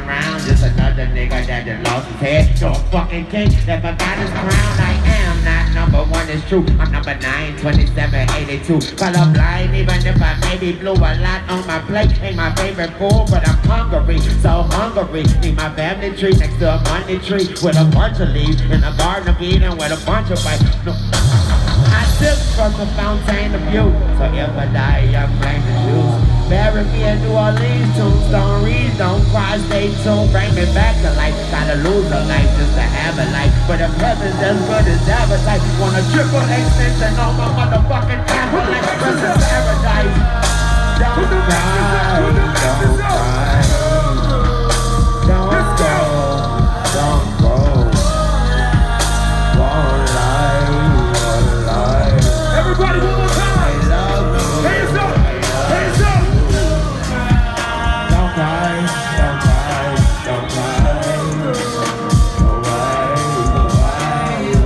around, just another nigga that done lost his head. No fucking king that forgot his crown. I am not number one, it's true. I'm number 9, 27, 82. Colorblind, even if I maybe blew a lot on my plate. Ain't my favorite food, but I'm hungry, so hungry. Need my family tree next to a money tree with a bunch of leaves in a garden of Eden with a bunch of bites. No. I sip from the fountain of youth, so if I die, I'm blame the Jews. Bury me in New Orleans, tombstone reads, don't cry, stay tuned, bring me back to life. Gotta lose a life just to have a life, but if heaven's as good as appetite, want a triple extension on my motherfucking appetite. Rest in paradise. Don't cry, don't cry.